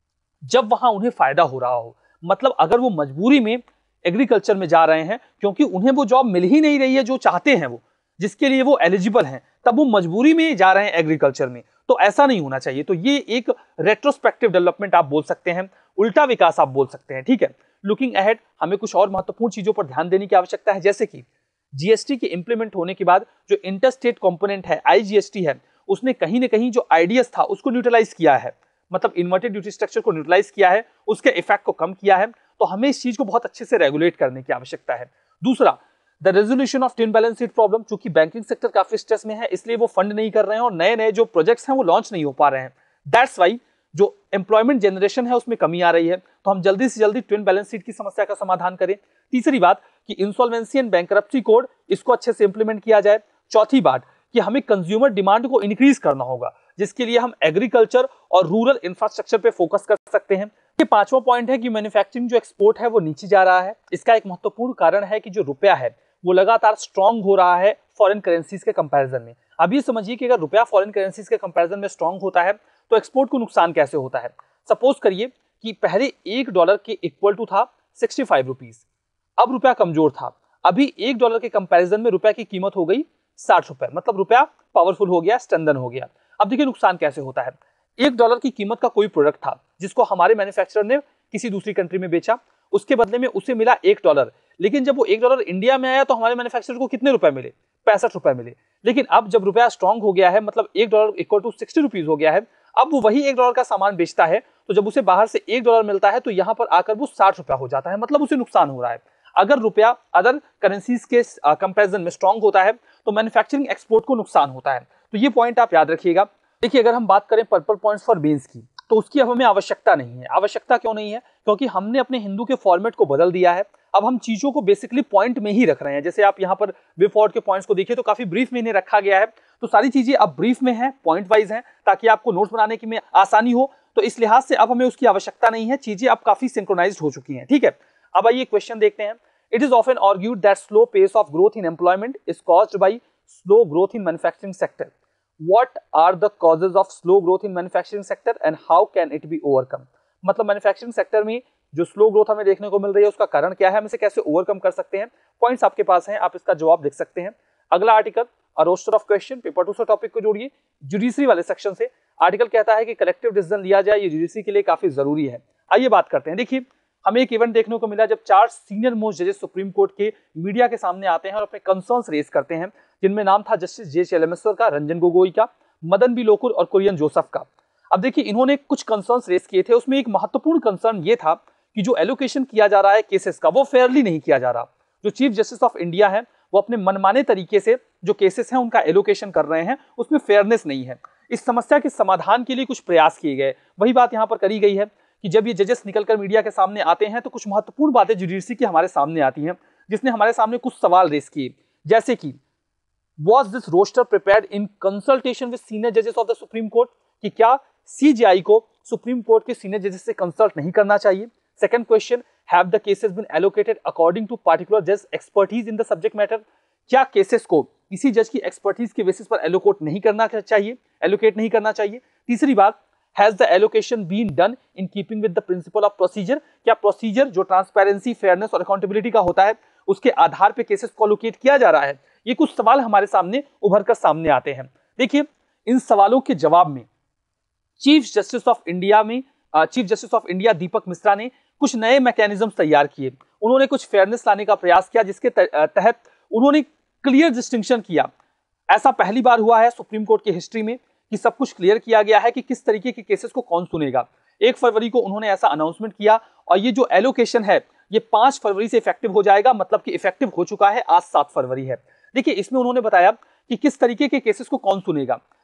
जब वहां उन्हें फायदा हो रहा हो। मतलब अगर वो मजबूरी में एग्रीकल्चर में जा रहे हैं क्योंकि उन्हें वो जॉब मिल ही नहीं रही है जो चाहते हैं, वो जिसके लिए वो एलिजिबल हैं, तब वो मजबूरी में जा रहे हैं एग्रीकल्चर में, तो ऐसा नहीं होना चाहिए। तो ये एक रेट्रोस्पेक्टिव डेवलपमेंट आप बोल सकते हैं, उल्टा विकास आप बोल सकते हैं। ठीक है, लुकिंग अहेड हमें कुछ और महत्वपूर्ण चीजों पर ध्यान देने की आवश्यकता है, जैसे कि जीएसटी के इंप्लीमेंट होने के बाद जो इंटरस्टेट कंपोनेंट है, आईजीएसटी है, उसने कहीं ना कहीं जो आईडीएस था उसको न्यूट्रलाइज किया है, मतलब इन्वर्टेड ड्यूटी स्ट्रक्चर को न्यूट्रलाइज किया है, उसके इफेक्ट को कम किया है। तो हमें इस चीज को बहुत अच्छे से रेगुलेट करने की आवश्यकता है। दूसरा, the resolution of twin balance sheet problem, चूंकि बैंकिंग सेक्टर काफी स्ट्रेस में है इसलिए वो फंड नहीं कर रहे हैं और नए नए जो प्रोजेक्ट्स हैं वो लॉन्च नहीं हो पा रहे हैं। दैट्स वाई जो एम्प्लॉयमेंट जनरेशन है उसमें कमी आ रही है। तो हम जल्दी से जल्दी ट्विन बैलेंस शीट की समस्या का समाधान करें। तीसरी बात कि इंसॉल्वेंसी एंड बैंकरप्सी कोड, इसको अच्छे से इंप्लीमेंट किया जाए। चौथी बात कि हमें कंज्यूमर डिमांड को इंक्रीज करना होगा, जिसके लिए हम एग्रीकल्चर और रूरल इंफ्रास्ट्रक्चर पे फोकस कर सकते हैं। ये पांचवा पॉइंट है कि मैन्युफैक्चरिंग जो एक्सपोर्ट है वो नीचे जा रहा है। इसका एक महत्वपूर्ण कारण है कि जो रुपया है वो लगातार स्ट्रांग हो रहा है फॉरेन करेंसीज के कंपैरिजन में। अब ये समझिए कि अगर रुपया फॉरेन करेंसीज के कंपैरिजन में स्ट्रांग होता है तो एक्सपोर्ट को नुकसान कैसे होता है। सपोज करिए कि पहले एक डॉलर के इक्वल टू था सिक्सटी फाइव रुपीज, अब रुपया कमजोर था, अभी एक डॉलर के कंपैरिजन में रुपया की कीमत हो गई साठ रुपए, मतलब रुपया पावरफुल हो गया, स्ट्रेंथन हो गया। अब देखिए नुकसान कैसे होता है। एक डॉलर की कीमत का कोई प्रोडक्ट था जिसको हमारे मैन्युफैक्चरर ने किसी दूसरी कंट्री में बेचा, उसके बदले में उसे मिला एक डॉलर, लेकिन जब वो एक डॉलर इंडिया में आया तो हमारे मैन्युफैक्चरर को कितने रुपए मिले? पैंसठ रुपए मिले। लेकिन अब जब रुपया स्ट्रांग हो गया है, मतलब एक dollar equal to sixty rupees हो गया है, अब वो वही एक डॉलर का सामान बेचता है, तो जब उसे बाहर से एक डॉलर मिलता है तो यहाँ पर आकर वो साठ रुपया हो जाता है, मतलब उसे नुकसान हो रहा है। अगर रुपया अदर करेंसीज के कंपैरिजन में स्ट्रांग होता है तो मैन्युफैक्चरिंग एक्सपोर्ट को नुकसान होता है। तो ये पॉइंट आप याद रखिएगा। देखिए अगर हम बात करें पर्पल पॉइंट्स फॉर बीन्स की, तो उसकी अब हमें आवश्यकता नहीं है। आवश्यकता क्यों नहीं है? क्योंकि हमने अपने हिंदू के फॉर्मेट को बदल दिया है। अब हम चीजों को बेसिकली पॉइंट में ही रख रहे हैं। जैसे आप यहाँ पर वे फॉरवर्ड के पॉइंट्स को देखिए तो काफी ब्रीफ में इन्हें रखा गया है। तो सारी चीजें अब ब्रीफ में है, पॉइंट वाइज है, ताकि आपको नोट्स बनाने की में आसानी हो। तो इस लिहाज से अब हमें उसकी आवश्यकता नहीं है, चीजें अब काफी सिंक्रोनाइज्ड हो चुकी हैं। ठीक है, अब आइए क्वेश्चन देखते हैं। It is often argued that slow pace of growth in employment is caused by slow growth in manufacturing sector. What are the causes of slow growth in manufacturing sector and how can it be overcome? मतलब manufacturing sector में जो slow growth हमें देखने को मिल रही है उसका कारण क्या है, हम इसे कैसे ओवरकम कर सकते हैं। पॉइंट्स आपके पास हैं, आप इसका जवाब लिख सकते हैं। अगला article, a roster of question, paper two से टॉपिक को जोड़िए जुडिशरी वाले सेक्शन से। आर्टिकल कहता है कि कलेक्टिव डिसीजन लिया जाए, ये जुडिशरी के लिए काफी जरूरी है। आइए बात करते हैं। देखिए हमें एक इवेंट देखने को मिला जब चार सीनियर मोस्ट जजेस सुप्रीम कोर्ट के मीडिया के सामने आते हैं और अपने कंसर्न्स रेज करते हैं, जिनमें नाम था जस्टिस जे चेलेमेश्वर का, रंजन गोगोई का, मदन बी लोकुर और कुरियन जोसेफ का। अब देखिए इन्होंने कुछ कंसर्न्स रेज किए थे, उसमें एक महत्वपूर्ण कंसर्न ये था कि जो एलोकेशन किया जा रहा है केसेस का वो फेयरली नहीं किया जा रहा। जो चीफ जस्टिस ऑफ इंडिया है वो अपने मनमाने तरीके से जो केसेस हैं उनका एलोकेशन कर रहे हैं, उसमें फेयरनेस नहीं है। इस समस्या के समाधान के लिए कुछ प्रयास किए गए, वही बात यहाँ पर करी गई है कि जब ये जजेस निकलकर मीडिया के सामने आते हैं तो कुछ महत्वपूर्ण बातें जुडिशरी की हमारे सामने आती हैं, जिसने हमारे सामने कुछ सवाल रेज किए, जैसे कि Was this roster prepared in consultation with senior judges of the Supreme Court? कि क्या सीजेआई को सुप्रीम कोर्ट के सीनियर जजेस से कंसल्ट नहीं करना चाहिए? Second question, have the cases been allocated according to particular judge's expertise in the subject matter? क्या केसेस को किसी जज की एक्सपर्टीज के बेसिस पर एलोकेट नहीं करना चाहिए, एलोकेट नहीं करना चाहिए? तीसरी बात, has the allocation been done in keeping with the principle of procedure? क्या प्रोसीजर जो ट्रांसपेरेंसी, फेयरनेस और अकाउंटेबिलिटी का होता है उसके आधार पर केसेस को एलोकेट किया जा रहा है? ये कुछ सवाल हमारे सामने उभर कर सामने आते हैं। देखिए इन सवालों के जवाब में चीफ जस्टिस ऑफ इंडिया में chief justice of India Deepak Mishra ने कुछ नए मैकेनिज्म तैयार किए। उन्होंने कुछ फेयरनेस लाने का प्रयास किया, जिसके तहत उन्होंने क्लियर डिस्टिंक्शन किया। ऐसा पहली बार हुआ है सुप्रीम कोर्ट की हिस्ट्री में कि सब कुछ क्लियर किया गया है कि किस तरीके के केसेस को कौन सुनेगा। एक फरवरी को उन्होंने ऐसा अनाउंसमेंट किया और ये जो एलोकेशन है ये पांच फरवरी से इफेक्टिव हो जाएगा, मतलब कि इफेक्टिव हो चुका है, आज सात फरवरी है। देखिए इसमें उन्होंने बताया कि किस तरीके के केसेस को कौन सुनेगा।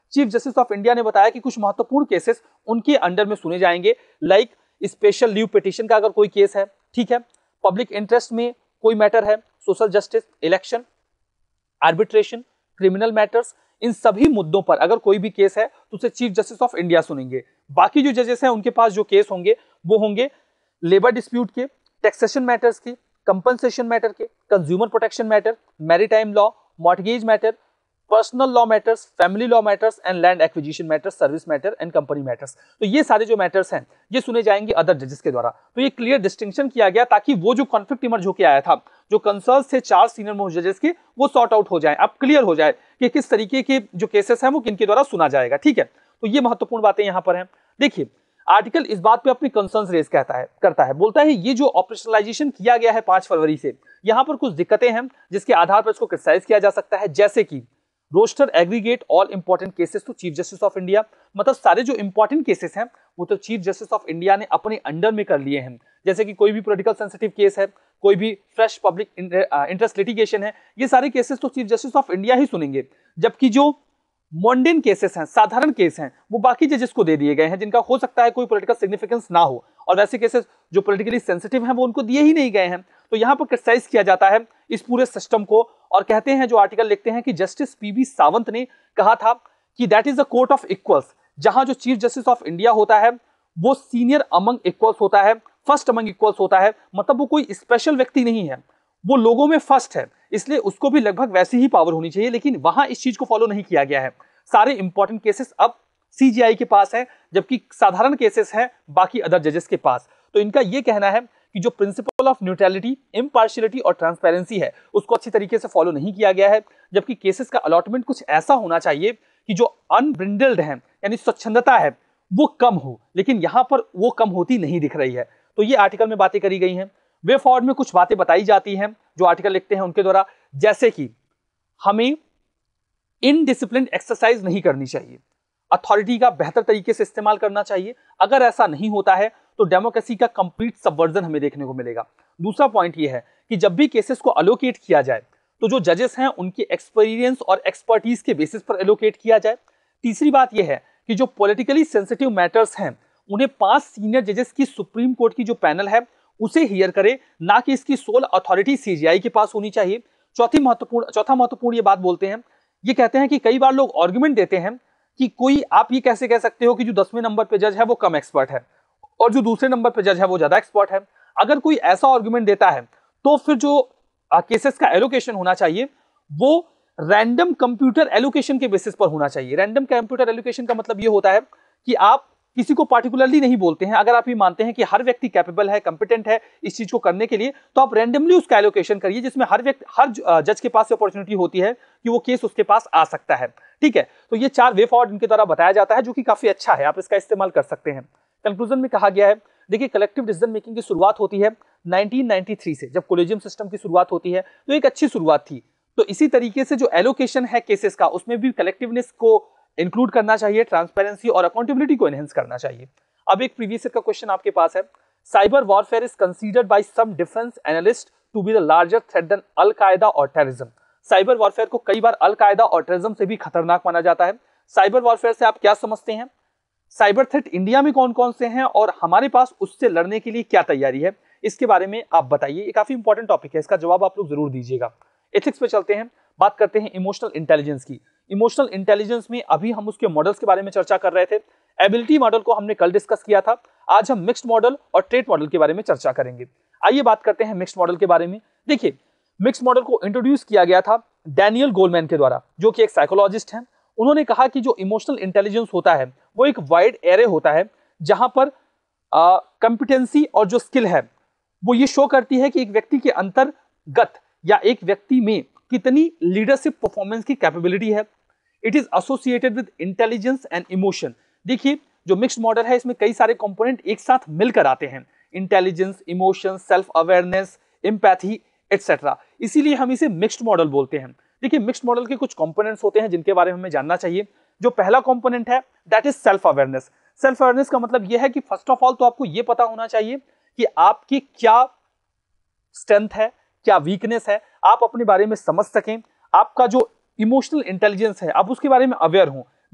चीफ जस्टिस ऑफ इंडिया ने बताया कि कुछ महत्वपूर्ण केसेस उनके अंडर में सुने जाएंगे, लाइक स्पेशल लीव पिटीशन का अगर कोई केस है, ठीक है, पब्लिक इंटरेस्ट में कोई मैटर है, social justice, election, arbitration, criminal matters, इन सभी मुद्दों पर अगर कोई भी केस है तो उसे चीफ जस्टिस ऑफ इंडिया सुनेंगे। बाकी जो जजेस हैं उनके पास जो केस होंगे वो होंगे लेबर डिस्प्यूट के, टैक्सेशन मैटर्स के, कंपनसेशन मैटर के, consumer protection matter, maritime law, mortgage matter, personal law matters, family law matters and land acquisition matters, service matter and company matters. तो ये सारे जो मैटर्स हैं ये सुने जाएंगे अदर जजेस के द्वारा। तो ये क्लियर डिस्टिंक्शन किया गया ताकि वो जो कॉन्फ्लिक्ट इमर्ज होकर आया था, जो कंसर्न्स थे चार सीनियर मोस्ट जजेस के, वो सॉर्ट आउट हो जाए, अब क्लियर हो जाए कि किस तरीके के जो केसेस हैं वो किनके द्वारा सुना जाएगा। ठीक है, तो ये महत्वपूर्ण बातें यहाँ पर हैं। देखिए आर्टिकल इस बात पे अपनी कंसर्न्स रेज कहता है करता है बोलता है ये जो ऑपरेशनलाइजेशन किया गया है पांच फरवरी से, यहाँ पर कुछ दिक्कतें हैं जिसके आधार पर इसको क्रिटिसाइज किया जा सकता है, जैसे कि roster aggregate all important cases to chief justice of India, मतलब सारे जो इंपॉर्टेंट केसेस हैं वो तो चीफ जस्टिस ऑफ इंडिया ने अपने अंडर में कर लिए हैं। जैसे कि कोई भी पॉलिटिकल सेंसिटिव केस है, कोई भी फ्रेश पब्लिक इंटरेस्ट लिटिगेशन है, ये सारे केसेस तो चीफ जस्टिस ऑफ इंडिया ही सुनेंगे। जबकि जो मॉन्डेन केसेस हैं, साधारण केस हैं, वो बाकी जजेस को दे दिए गए हैं जिनका हो सकता है कोई पॉलिटिकल सिग्निफिकेंस ना हो, और वैसे केसेस जो पॉलिटिकली सेंसिटिव हैं वो उनको दिए ही नहीं गए हैं। तो यहाँ पर क्रिटिसाइज किया जाता है इस पूरे सिस्टम को, और कहते हैं जो आर्टिकल लिखते हैं कि जस्टिस पीबी सावंत ने कहा था कि that is a court of equals, जहां जो चीफ जस्टिस ऑफ इंडिया होता है वो सीनियर अमंग इक्वल्स होता है, फर्स्ट अमंग इक्वल्स होता है, मतलब वो कोई स्पेशल व्यक्ति नहीं है, वो लोगों में फर्स्ट है, इसलिए उसको भी लगभग वैसी ही पावर होनी चाहिए। लेकिन वहां इस चीज को फॉलो नहीं किया गया है। सारे इंपॉर्टेंट केसेस अब सीजीआई के पास है, जबकि साधारण केसेस हैं बाकी अदर जजेस के पास। तो इनका यह कहना है कि जो प्रिंसिपल ऑफ न्यूट्रलिटी, इम्पार्शियलिटी और ट्रांसपेरेंसी है उसको अच्छी तरीके से फॉलो नहीं किया गया है, जबकि केसेस का अलॉटमेंट कुछ ऐसा होना चाहिए कि जो अनब्रिंडल्ड है यानी स्वच्छंदता है वो कम हो, लेकिन यहां पर वो कम होती नहीं दिख रही है। तो ये आर्टिकल में बातें करी गई हैं। वे फॉरवर्ड में कुछ बातें बताई जाती हैं जो आर्टिकल लिखते हैं उनके द्वारा, जैसे कि हमें इनडिसिप्लिन एक्सरसाइज नहीं करनी चाहिए, अथॉरिटी का बेहतर तरीके से इस्तेमाल करना चाहिए। अगर ऐसा नहीं होता है तो डेमोक्रेसी का कंप्लीट सबवर्जन हमें देखने को मिलेगा। दूसरा पॉइंट यह है कि जब भी केसेस को अलोकेट किया जाए तो जो जजेस हैं उनके एक्सपीरियंस और एक्सपर्टीज के बेसिस पर एलोकेट किया जाए। तीसरी बात यह है कि जो पॉलिटिकली सेंसिटिव मैटर्स हैं उन्हें पांच सीनियर जजेस की सुप्रीम कोर्ट की जो पैनल है उसे हियर करे, ना कि इसकी सोल अथॉरिटी सीजीआई के पास होनी चाहिए। चौथी महत्वपूर्ण चौथा महत्वपूर्ण ये बात बोलते हैं, ये कहते हैं कि कई बार लोग आर्गुमेंट देते हैं कि कोई आप ये कैसे कह सकते हो कि जो दसवें नंबर पे जज है वो कम एक्सपर्ट है और जो दूसरे नंबर पे जज है वो ज्यादा एक्सपर्ट है। अगर कोई ऐसा आर्गुमेंट देता है तो फिर जो केसेस का एलोकेशन होना चाहिए वो रैंडम कंप्यूटर एलोकेशन के बेसिस पर होना चाहिए। रैंडम कंप्यूटर एलोकेशन का मतलब ये होता है कि आप किसी को पार्टिकुलरली नहीं बोलते हैं। अगर आप ये मानते हैं कि हर व्यक्ति कैपेबल है, कंपिटेंट है इस चीज को करने के लिए, तो आप रैंडमली उसका एलोकेशन करिए, जिसमें हर व्यक्ति हर जज के पास अपॉर्चुनिटी होती है कि वो केस उसके पास आ सकता है। ठीक है, तो ये चार वे फॉरवर्ड इनके द्वारा बताया जाता है जो कि काफी अच्छा है, आप इसका इस्तेमाल कर सकते हैं। कंक्लूजन में कहा गया है, देखिए कलेक्टिव डिसीजन मेकिंग की शुरुआत होती है नाइनटीन नाइंटी थ्री से, जब कोलेजियम सिस्टम की शुरुआत होती है, तो एक अच्छी शुरुआत थी। तो इसी तरीके से जो एलोकेशन है केसेस का उसमें भी कलेक्टिवनेस को इंक्लूड करना चाहिए, ट्रांसपेरेंसी और अकाउंटेबिलिटी को एनहेंस करना चाहिए। अब एक प्रीवियस ईयर का क्वेश्चन आपके पास है, cyber warfare is considered by some defence analyst to be the larger threat than al Qaeda और टेररिज्म। साइबर वॉरफेयर को कई बार अल कायदा और टेररिज्म से भी खतरनाक माना जाता है। साइबर वॉरफेयर से आप क्या समझते हैं, साइबर थ्रेट इंडिया में कौन कौन से हैं और हमारे पास उससे लड़ने के लिए क्या तैयारी है, इसके बारे में आप बताइए। ये काफी इंपॉर्टेंट टॉपिक है, इसका जवाब आप लोग जरूर दीजिएगा। एथिक्स पे चलते हैं, बात करते हैं इमोशनल इंटेलिजेंस की। इमोशनल इंटेलिजेंस में अभी हम उसके मॉडल्स के बारे में चर्चा कर रहे थे। एबिलिटी मॉडल को हमने कल डिस्कस किया था, आज हम मिक्स्ड मॉडल और ट्रेट मॉडल के बारे में चर्चा करेंगे। आइए बात करते हैं मिक्स्ड मॉडल के बारे में। देखिए मिक्स्ड मॉडल को इंट्रोड्यूस किया गया था डैनियल गोलमैन के द्वारा, जो कि एक साइकोलॉजिस्ट हैं। उन्होंने कहा कि जो इमोशनल इंटेलिजेंस होता है वो एक वाइड एरे होता है, जहां पर कॉम्पिटेंसी और जो स्किल है वो ये शो करती है कि एक व्यक्ति के अंतर्गत या एक व्यक्ति में कितनी लीडरशिप परफॉर्मेंस की कैपेबिलिटी है। It is associated with intelligence and emotion. देखिए जो मिक्स्ड मॉडल है इसमें कई सारे कंपोनेंट एक साथ मिलकर आते हैं, intelligence, emotion, self awareness, empathy etcetera, इसीलिए हम इसे मिक्स्ड मॉडल बोलते हैं। देखिए मिक्स्ड मॉडल के कुछ कंपोनेंट्स होते हैं जिनके बारे में हमें जानना चाहिए। जो पहला कंपोनेंट है that is self awareness. Self awareness का मतलब यह है कि फर्स्ट ऑफ ऑल तो आपको यह पता होना चाहिए कि आपकी क्या स्ट्रेंथ है, क्या वीकनेस है, आप अपने बारे में समझ सकें। आपका जो इमोशनल इंटेलिजेंस है आप उसके बारे में अवेयर हो,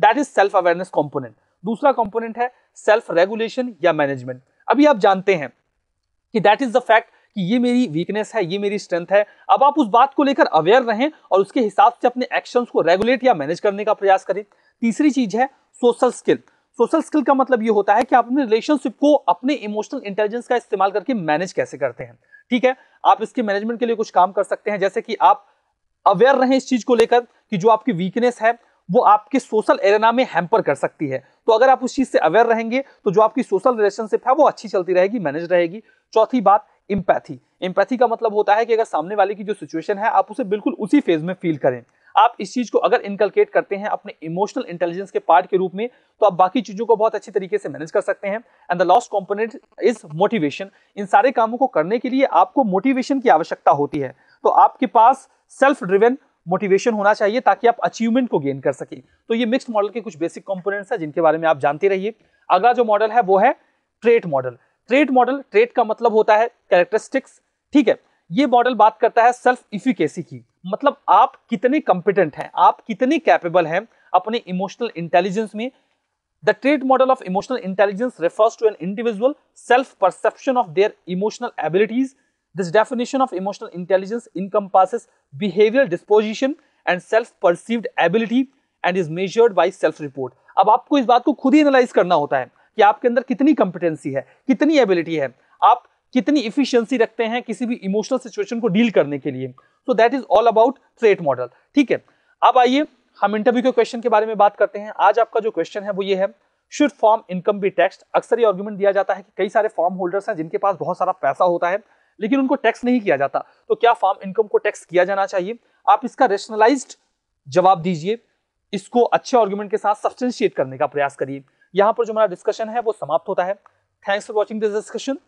that is self awareness component. दूसरा कंपोनेंट है सेल्फ रेगुलेशन या मैनेजमेंट। अभी आप जानते हैं कि दैट इज द फैक्ट कि ये मेरी वीकनेस है, ये मेरी स्ट्रेंथ है। अब आप उस बात को लेकर अवेयर रहें और उसके हिसाब से अपने एक्शंस को रेगुलेट या मैनेज करने का प्रयास करें। तीसरी चीज है सोशल स्किल। सोशल स्किल का मतलब ये होता है कि आप अपने रिलेशनशिप को अपने इमोशनल इंटेलिजेंस का इस्तेमाल करके मैनेज कैसे करते हैं। ठीक है, आप इसके मैनेजमेंट के लिए कुछ काम कर सकते हैं, जैसे कि आप अवेयर रहें इस चीज को लेकर कि जो आपकी वीकनेस है वो आपके सोशल एरेना में हैम्पर कर सकती है। तो अगर आप उस चीज से अवेयर रहेंगे तो जो आपकी सोशल रिलेशनशिप है वो अच्छी चलती रहेगी, मैनेज रहेगी। चौथी बात, एम्पैथी। एम्पैथी का मतलब होता है कि अगर सामने वाले की जो सिचुएशन है आप उसे बिल्कुल उसी फेज में फील करें। आप इस चीज को अगर इनकलकेट करते हैं अपने इमोशनल इंटेलिजेंस के पार्ट के रूप में तो आप बाकी चीजों को बहुत अच्छी तरीके से मैनेज कर सकते हैं। And the last component is motivation. इन सारे कामों को करने के लिए आपको मोटिवेशन की आवश्यकता होती है। तो आपके पास सेल्फ ड्रिवन मोटिवेशन होना चाहिए ताकि आप अचीवमेंट को गेन कर सकें। तो ये मिक्स्ड मॉडल के कुछ बेसिक कंपोनेंट्स हैं जिनके बारे में आप जानते रहिए। अगला जो मॉडल है वो है trait model. Trait model, trait का मतलब होता है कैरेक्टरिस्टिक्स। ठीक है, ये मॉडल बात करता है सेल्फ इफिकेसी की, मतलब आप कितने कंपिटेंट हैं, आप कितने कैपेबल हैं अपने इमोशनल इंटेलिजेंस में। The trait model of emotional intelligence refers to an individual self perception of their emotional abilities. This definition of emotional intelligence encompasses behavioral disposition and self-perceived ability and is measured by self-report. अब आपको इस बात को खुद ही analyse करना होता है कि आपके अंदर कितनी कंपिटेंसी है, कितनी एबिलिटी है, आप कितनी इफिशियंसी रखते हैं किसी भी इमोशनल सिचुएशन को डील करने के लिए। So that is all about trait model. ठीक है, अब आइए हम इंटरव्यू के क्वेश्चन के बारे में बात करते हैं। आज आपका जो क्वेश्चन है वो ये है, should farm income be taxed. अक्सर ये आर्गुमेंट दिया जाता है कि कई सारे फॉर्म होल्डर्स हैं जिनके पास बहुत सारा पैसा होता है लेकिन उनको टैक्स नहीं किया जाता, तो क्या फार्म इनकम को टैक्स किया जाना चाहिए? आप इसका रेशनलाइज्ड जवाब दीजिए, इसको अच्छे आर्गुमेंट के साथ सब्सटेंशिएट करने का प्रयास करिए। यहां पर जो हमारा डिस्कशन है वो समाप्त होता है। Thanks for watching this discussion.